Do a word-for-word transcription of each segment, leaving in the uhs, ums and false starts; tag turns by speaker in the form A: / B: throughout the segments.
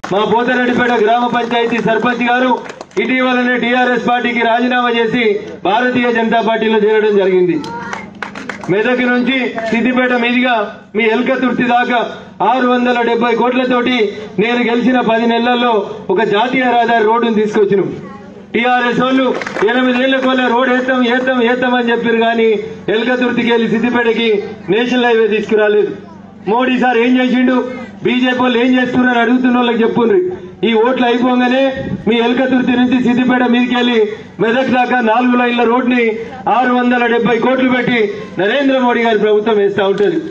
A: మా పోతరెడ్డిపేట గ్రామ పంచాయతీ సర్పంచ్ గారు ఇటీవలనే టీఆర్ఎస్ పార్టీకి రాజీనామా చేసి భారతీయ జనతా పార్టీలో చేరడం జరిగింది. మెదక్ నుంచి సిద్దిపేట మీదుగా మీ ఎల్కతుర్తి దాకా ఆరు వందల డెబ్బై కోట్లతోటి నేను గెలిచిన పది నెలల్లో ఒక జాతీయ రహదారి రోడ్డును తీసుకొచ్చినాం. టీఆర్ఎస్ వాళ్ళు ఎనిమిదేళ్ల కొల్ల రోడ్ వేస్తాం వేస్తాం వేస్తాం అని చెప్పారు కానీ ఎల్కతుర్తికి వెళ్లి సిద్దిపేటకి నేషనల్ హైవే తీసుకురాలేదు. మోడీ సార్ ఏం చేసిండు, బీజేపీ వాళ్ళు ఏం చేస్తున్నారని అడుగుతున్న వాళ్ళకి చెప్పుండ్రి. ఈ ఓట్లు అయిపోగానే మీ ఎల్కతుర్తి నుంచి సిద్దిపేట మీదకి వెళ్లి మెదక్ దాకా నాలుగు లైన్ల రోడ్ని ఆరు వందల డెబ్బై కోట్లు పెట్టి నరేంద్ర మోడీ గారి ప్రభుత్వం వేస్తా ఉంటుంది.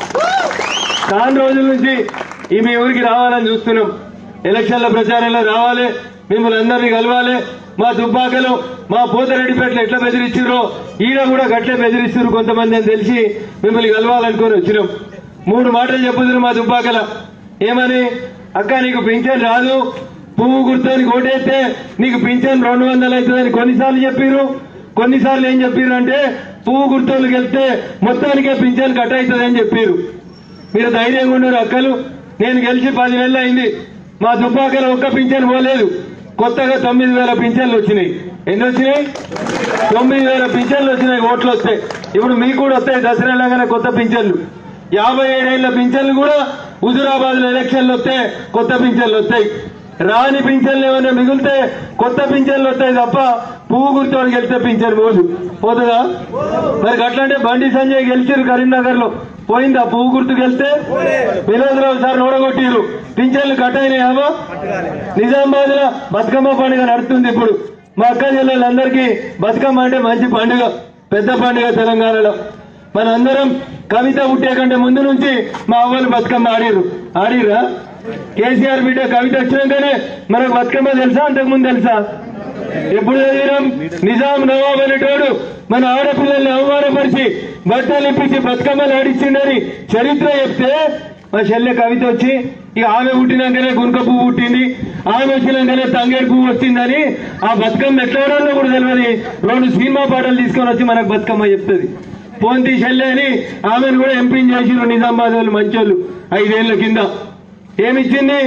A: చాలా రోజుల నుంచి ఈ మీ ఊరికి రావాలని చూస్తున్నాం. ఎలక్షన్ల ప్రచారంలో రావాలి, మిమ్మల్ని అందరినీ కలవాలి. మా దుబ్బాకలో మా పోతరెడ్డిపేటలో ఎట్లా బెదిరిచ్చిర్రో ఈడ కూడా గట్లే బెదిరిస్తున్నారు కొంతమంది అని తెలిసి మిమ్మల్ని కలవాలనుకుని వచ్చినాం. మూడు మాటలు చెప్పుదురు మా దుబ్బాకల. ఏమని? అక్క నీకు పింఛన్ రాదు, పువ్వు గుర్తని ఓటేస్తే నీకు పింఛన్ రెండు వందలు అవుతుందని కొన్నిసార్లు చెప్పారు. కొన్నిసార్లు ఏం చెప్పారు అంటే పువ్వు గుర్తోళ్ళకి వెళ్తే మొత్తానికే పింఛన్ కట్ అవుతుందని చెప్పారు. మీరు ధైర్యంగా ఉన్నారు అక్కలు. నేను గెలిచి పది నెలలు అయింది. మా దుబ్బాకల ఒక్క పింఛన్ పోలేదు. కొత్తగా తొమ్మిది వేల పింఛన్లు వచ్చినాయి. ఎన్ని వచ్చినాయి? తొమ్మిది వేల పింఛన్లు వచ్చినాయి. ఓట్లు వస్తాయి. ఇప్పుడు మీకు కూడా వస్తాయి దసరాలాగానే కొత్త పింఛన్లు. యాభై ఏడేళ్ల పింఛన్లు కూడా హుజురాబాద్ లో ఎలక్షన్లు వస్తే కొత్త పింఛన్లు వస్తాయి. రాని పింఛన్లు ఏమైనా మిగిలితే కొత్త పింఛన్లు వస్తాయి తప్ప పువ్వు గుర్తోడు గెలిస్తే పింఛన్ పోదు. పోతుందా? మరి అట్లాంటే బండి సంజయ్ గెలిచారు కరీంనగర్ లో, పోయిందా పువ్వు గుర్తు గెలిస్తే? వినోదరావు సార్ నోడగొట్టిరు, పింఛన్లు కట్ అయినాయేమో. నిజామాబాద్ లో బతుకమ్మ పండుగ నడుస్తుంది ఇప్పుడు. మా అక్క చెల్లెళ్ళందరికీ బతుకమ్మ అంటే మంచి పండుగ, పెద్ద పండుగ తెలంగాణలో. మనందరం కవిత పుట్టే కంటే ముందు నుంచి మా అవ్వలు బతుకమ్మ ఆడిరు. ఆడిరా? కేసీఆర్ బిడ్డ కవిత వచ్చినాకనే మనకు బతుకమ్మ తెలుసా, అంతకుముందు తెలుసా? ఎప్పుడు చదివినాం? నిజాం నవాబ్ అనేటోడు మన ఆడపిల్లల్ని అవమానపరిచి బట్టలు ఇప్పించి బతుకమ్మలు ఆడిచ్చిండని చరిత్ర చెప్తే మా చెల్లె కవిత వచ్చి ఇక ఆమె పుట్టినాకనే గునుక పువ్వు పుట్టింది, ఆమె వచ్చినాకనే తంగేడు పువ్వు వచ్చిందని ఆ బతుకమ్మ ఎట్లా ఆడాలో కూడా తెలియదు. రెండు సినిమా పాటలు తీసుకొని వచ్చి మనకు బతుకమ్మ చెప్తుంది. పోంతి చెల్లె అని ఆమెను కూడా ఎంపీని చేసిరు నిజామాబాద్ వాళ్ళు మంచోళ్ళు ఐదేళ్ల కింద. ఏమిచ్చింది?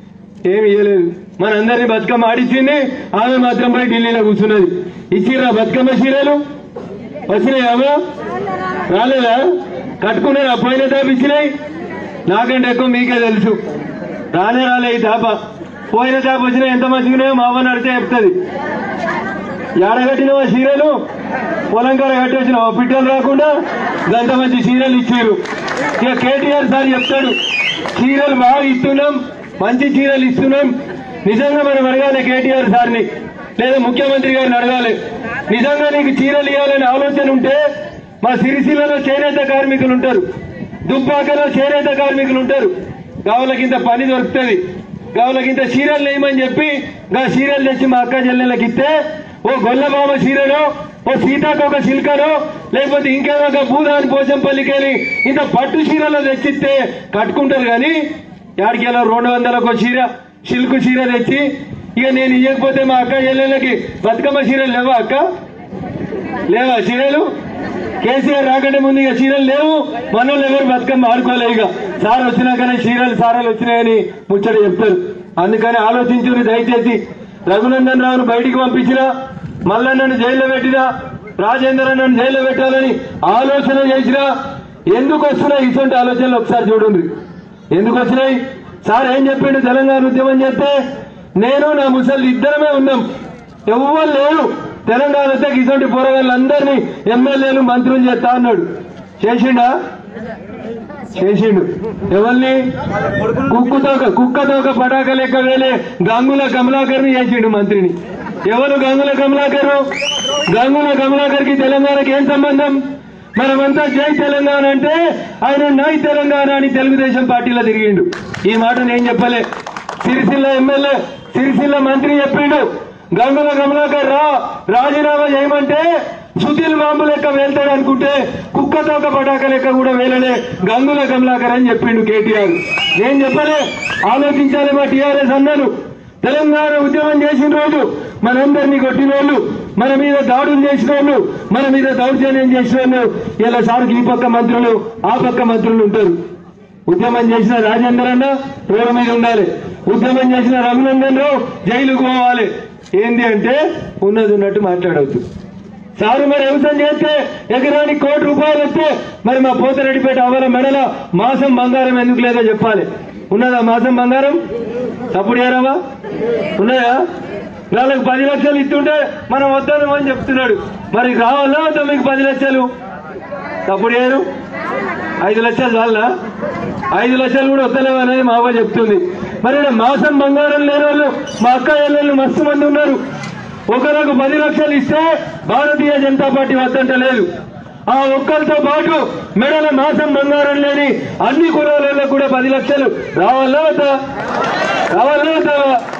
A: ఏమి ఇయ్యలేదు. మనందరినీ బతుకమ్మ ఆడిచ్చింది, ఆమె మాత్రం పోయి ఢిల్లీలో కూర్చున్నది. ఇచ్చిరా బతుకమ్మ చీరలు? వచ్చినాయా? రాలేదా? కట్టుకున్నారా? పోయిన తాప ఇచ్చినాయి. నాకంటే ఎక్కువ మీకే తెలుసు. రానే రాలే ఈ తాప. పోయిన తాప వచ్చినా ఎంత మంచిగానే మా అవ్వని అడితే చెప్తుంది. ఏడగట్టినవా చీరలు? పొలంకార కట్టి వచ్చినావా పిట్టలు రాకుండా? గంత మంచి చీరలు ఇచ్చారు. ఇక కేటీఆర్ సార్ చెప్తాడు చీరలు బాగా ఇస్తున్నాం, మంచి చీరలు ఇస్తున్నాం. నిజంగా మనం అడగాలి కేటీఆర్ సార్ని, లేదా ముఖ్యమంత్రి గారిని అడగాలి. నిజంగా నీకు చీరలు ఇవ్వాలని ఆలోచన ఉంటే మా సిరిసిల్లలో చేనేత కార్మికులు ఉంటారు, దుబ్బాకలో చేనేత కార్మికులు ఉంటారు. గావులకింత పని దొరుకుతుంది, గావులకింత చీరలు వేయమని చెప్పి గా చీరలు తెచ్చి మా అక్క చెల్లెళ్ళకి ఇస్తే ఓ గొల్లబామ చీరలో, ఓ సీతాకొక సిల్కనో, లేకపోతే ఇంకేదో ఒక భూదాని పోచంపల్లికెళ్ళి ఇంత పట్టు చీరలో తెచ్చిస్తే కట్టుకుంటారు. కానీ యాడికెళ్ళ రెండు వందలకు చీర సిల్క్ చీర తెచ్చి ఇక నేను ఇవ్వకపోతే మా అక్క చెల్లెళ్ళకి బతుకమ్మ చీరలు లేవా? అక్క లేవా చీరలు? కేసీఆర్ రాకంటే ముందు ఇక చీరలు లేవు, మనోళ్ళు ఎవరు బతుకమ్మ ఆడుకోలే. ఇక సార్ వచ్చినాకనే చీరలు సారాలు వచ్చినాయని ముచ్చట చెప్తారు. అందుకని ఆలోచించుని దయచేసి. రఘునందన్ రావును బయటికి పంపించినా, మల్లన్నను జైల్లో పెట్టినా, రాజేందర్ అన్నను జైల్లో పెట్టాలని ఆలోచన చేసినా ఎందుకు వస్తున్నాయి ఇటువంటి ఆలోచనలు ఒకసారి చూడండి. ఎందుకు వచ్చినాయి? సార్ ఏం చెప్పిండు? తెలంగాణ ఉద్యమం చేస్తే నేను నా ముసళ్ళు ఇద్దరమే ఉన్నాం, ఎవ్వరు లేరు. తెలంగాణ వస్తే ఇటువంటి పోరగాళ్ళందరినీ ఎమ్మెల్యేలు మంత్రులు చేస్తా అన్నాడు. చేసిండా? చేసిండు. ఎవరిని? కుక్కుతోక కుక్కతోక పటాక లెక్క వేలే గంగుల కమలాకర్ ని చేసిండు మంత్రిని. ఎవరు గంగుల కమలాకర్? గంగుల కమలాకర్ కి తెలంగాణకి ఏం సంబంధం? మనమంతా జై తెలంగాణ అంటే ఆయన నై తెలంగాణ అని తెలుగుదేశం పార్టీలో తిరిగిండు. ఈ మాట నేను చెప్పలే, సిరిసిల్ల ఎమ్మెల్యే సిరిసిల్ల మంత్రి చెప్పిండు. గంగుల కమలాకర్ రా రాజీనామా చేయమంటే సుధీల్ బాంబు లెక్క వేల్తాడు అనుకుంటే కుక్కతో ఒక పటాక లెక్క కూడా వేలనే గంగుల కమలాకర్ అని చెప్పిండు కేటీఆర్. నేను చెప్పలే, ఆలోచించాలి మా టీఆర్ఎస్ అన్నారు. తెలంగాణ ఉద్యమం చేసిన రోజు మనందరినీ కొట్టిన వాళ్ళు, మన మీద దాడులు చేసిన వాళ్ళు, మన మీద దౌర్జన్యం చేసిన వాళ్ళు ఇలా సార్కి ఈ పక్క మంత్రులు ఆ పక్క మంత్రులు ఉంటారు. ఉద్యమం చేసిన రాజేందర్ అన్న రోడ్డు మీద ఉండాలి, ఉద్యమం చేసిన రఘునందన్ రావు జైలుకు పోవాలి. ఏంది అంటే ఉన్నది ఉన్నట్టు మాట్లాడవద్దు. సారు మరి వ్యవసాయం చేస్తే ఎకరానికి కోటి రూపాయలు వస్తే మరి మా పోతిరెడ్డిపేట అవల మెడల మాసం బంగారం ఎందుకు లేదో చెప్పాలి. ఉన్నదా మాసం బంగారం? తప్పుడు ఏరావా ఉన్నాయా? వాళ్ళకి పది లక్షలు ఇస్తుంటే మనం వద్దామని చెప్తున్నాడు. మరి రావాలా వద్దా మీకు పది లక్షలు? తప్పుడు ఏరు ఐదు లక్షలు చాలా, ఐదు లక్షలు కూడా వస్తలేవు అనేది మా అవ్వ చెప్తుంది. మరి మాసం బంగారం లేని వాళ్ళు మా అక్క చెల్లెళ్ళు మస్తు మంది ఉన్నారు. ఒకరికి పది లక్షలు ఇస్తే భారతీయ జనతా పార్టీ వద్దంట లేదు. ఆ ఒక్కరితో పాటు మెడల మాసం బంగారం లేని అన్ని కులాలలో కూడా పది లక్షలు రావాలా వద్దా? రావాలా వద్దా?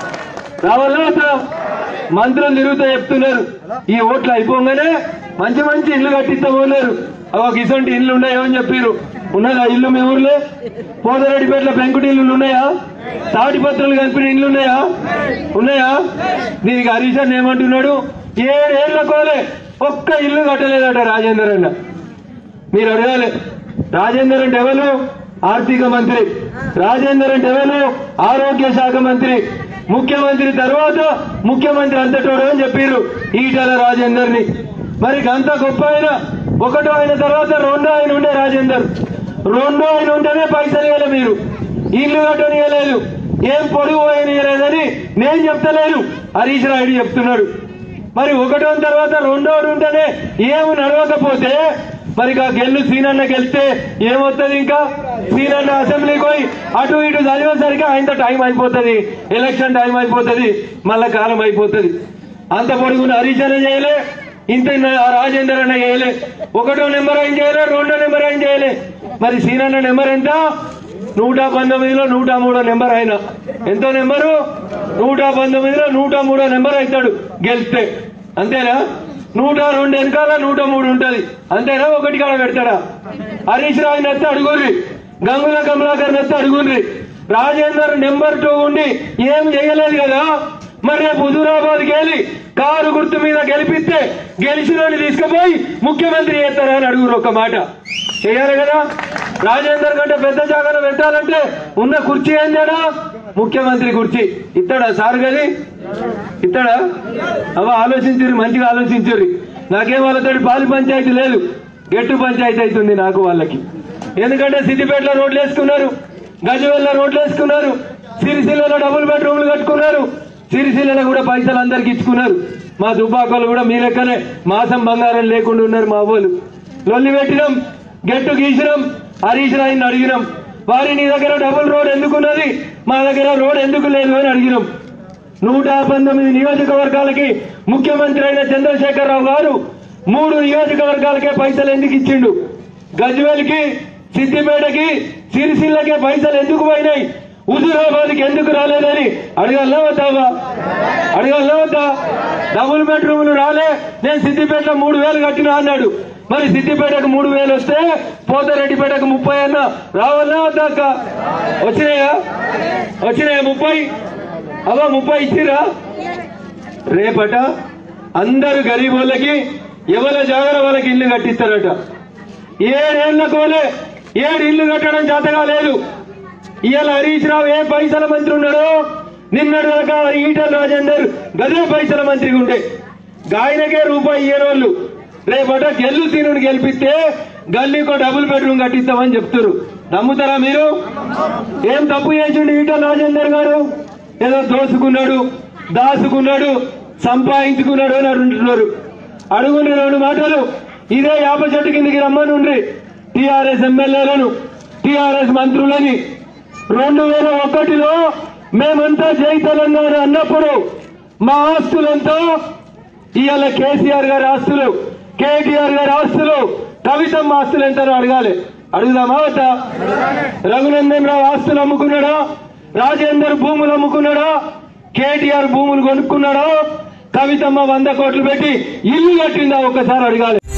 A: రావాలా వద్దా? మంత్రులు తిరుగుతూ చెప్తున్నారు ఈ ఓట్లు అయిపోగానే మంచి మంచి ఇల్లు కట్టిస్తామన్నారు. ఒక ఇసొంటి ఇల్లు ఉన్నాయేమని చెప్పారు. ఉన్నదా ఇల్లు మీ ఊర్లో? పోదరెడ్డిపేటలో పెంకుటి ఇల్లులు ఉన్నాయా? తాటిపత్రులు కలిపిన ఇల్లు ఉన్నాయా? ఉన్నాయా? దీనికి హరీష్ అన్న ఏమంటున్నాడు, ఏడేళ్ల కోలే ఒక్క ఇల్లు కట్టలేదట రాజేందర్ అన్న. మీరు అడగాలి, రాజేందర్ అంటే ఎవరు? ఆర్థిక మంత్రి. రాజేందర్ అంటే ఎవరు? ఆరోగ్య శాఖ మంత్రి. ముఖ్యమంత్రి తర్వాత ముఖ్యమంత్రి అంతటోడు అని చెప్పారు ఈటల రాజేందర్ ని. మరి అంత గొప్ప ఆయన ఒకటో ఆయన తర్వాత రెండో ఆయన ఉండే రాజేందర్. రెండో ఆయన ఉంటేనే పైసలు ఇవ్వలే, మీరు ఇల్లు కట్టనియలేదు, ఏం పొడుగు పోయనియలేదని నేను చెప్తలేను, హరీష్ రాయుడు చెప్తున్నాడు. మరి ఒకటో తర్వాత రెండో ఉంటేనే ఏమి నడవకపోతే మరి గెల్లు సీనన్న గెలిస్తే ఏమవుతుంది? ఇంకా సీనన్న అసెంబ్లీకి పోయి అటు ఇటు చదివేసరికి ఆయనతో టైం అయిపోతుంది, ఎలక్షన్ టైం అయిపోతుంది, మళ్ళా కాలం అయిపోతుంది. అంత పొడుగున హరీష్ అన్న చేయలే, ఇంత రాజేందర్ అన్న చేయలే. ఒకటో నెంబర్ ఆయన చేయలే, రెండో నెంబర్ ఆయన చేయలే. మరి సీనన్న నెంబర్ ఎంత? నూట పంతొమ్మిదిలో నూట మూడో నెంబర్ ఆయన. ఎంతో నెంబరు? నూట పంతొమ్మిదిలో నూట మూడో నెంబర్ అవుతాడు గెలిస్తే. అంతేనా? నూట రెండు వెనకాల నూట మూడు ఉంటది. అంతేనా? ఒకటి కాడ పెడతాడా? హరీష్ రావు నెత్త అడుగుర్రి, గంగుల కమలాకర్ నెత్త అడుగుర్రి. రాజేందర్ నెంబర్ టూ ఉండి ఏం చేయలేదు కదా, మరి రేపు హుజూరాబాద్కి వెళ్ళి కారు గుర్తు మీద గెలిపిస్తే గెలిచిన తీసుకుపోయి ముఖ్యమంత్రి చేస్తారా అని అడుగురు. ఒక మాట చేయాలి కదా. రాజేందర్ కంటే పెద్ద జాగాలో పెట్టాలంటే ఉన్న కుర్చీ ఏందాడా? ముఖ్యమంత్రి కుర్చీ. ఇస్తాడా సార్ గది? ఇస్తాడా? అవ ఆలోచించుర్రి, మంచిగా ఆలోచించుర్రి. నాకేం వాళ్ళతో పాలి పంచాయతీ లేదు, గెట్టు పంచాయతీ అవుతుంది నాకు వాళ్ళకి. ఎందుకంటే సిద్దిపేటలో రోడ్లు వేసుకున్నారు, గజవెల్లో రోడ్లు వేసుకున్నారు, సిరిసిల్లలో డబుల్ బెడ్రూమ్లు కట్టుకున్నారు, సిరిసిల్లలో కూడా పైసలు అందరికి ఇచ్చుకున్నారు. మా దుబ్బాకలు కూడా మీ లెక్కనే మాసం బంగారం లేకుండా ఉన్నారు. మా వాళ్ళు లొల్లి పెట్టినాం, గెట్టు గీసినాం, హరీష్ రాయిని అడిగినాం, వారి నీ దగ్గర డబుల్ రోడ్ ఎందుకున్నది, మా దగ్గర రోడ్ ఎందుకు లేదు అని అడిగినాం. నూట పంతొమ్మిది నియోజకవర్గాలకి ముఖ్యమంత్రి అయిన చంద్రశేఖరరావు గారు మూడు నియోజకవర్గాలకే పైసలు ఎందుకు ఇచ్చిండు? గజ్వేల్కి, సిద్దిపేటకి, సిరిసిల్లకే పైసలు ఎందుకు పోయినాయి, హుజూరాబాద్కి ఎందుకు రాలేదని అడగాలనా వద్దావా? అడగాలనా వద్దా? డబుల్ బెడ్రూమ్లు రాలే, నేను సిద్దిపేటలో మూడు వేలు కట్టినా అన్నాడు. మరి సిద్దిపేటకు మూడు వేలు వస్తే పోతారెడ్డిపేటకు ముప్పై అన్నా రావాలనా వద్దా? అక్క వచ్చినాయా? వచ్చినాయా? ముప్పై అవా ముప్పై ఇచ్చిరా? రేపట అందరు గరీబ్ వాళ్ళకి ఎవరి జాగర వాళ్ళకి ఇల్లు కట్టిస్తారట. ఏడేళ్ల కోలే ఏడు ఇల్లు కట్టడం చేతగా లేదు. ఇవాళ హరీష్ రావు ఏ పైసల మంత్రి ఉన్నాడో నిన్నటి దాకా ఈటల రాజేందర్ గదే పైసల మంత్రిగా ఉండే గాయనకే రూపాయి ఇయ్యని వాళ్ళు రేపట గెల్లు సీనుని గెలిపిస్తే గల్లీకో డబుల్ బెడ్రూమ్ కట్టిస్తామని చెప్తారు. నమ్ముతారా మీరు? ఏం తప్పు చేసిండు ఈటల రాజేందర్ గారు? ఏదో దోసుకున్నాడు, దాసుకున్నాడు, సంపాదించుకున్నాడు అని అడుగుతున్నారు. అడుగుని రెండు మాటలు ఇదే యాప చెట్టు కిందికి రమ్మని ఉండ్రి టీఆర్ఎస్ ఎమ్మెల్యేలను, టీఆర్ఎస్ మంత్రులని. రెండు వేల ఒకటిలో మేమంతా జై తెలంగాణ అన్నప్పుడు మా ఆస్తులంతా ఇవాళ కేసీఆర్ గారి ఆస్తులు, కేటీఆర్ గారి ఆస్తులు, కవితమ్మ ఆస్తులు ఎంతనో అడగాలి. అడుగుదామా వద్దా? రఘునందన్ రావు ఆస్తులు అమ్ముకున్నాడా? రాజేందర్ భూములు అమ్ముకున్నాడా? కేటీఆర్ భూములు కొనుక్కున్నాడా? కవితమ్మ వంద కోట్లు పెట్టి ఇల్లు కట్టిందా? ఒక్కసారి అడగాలి.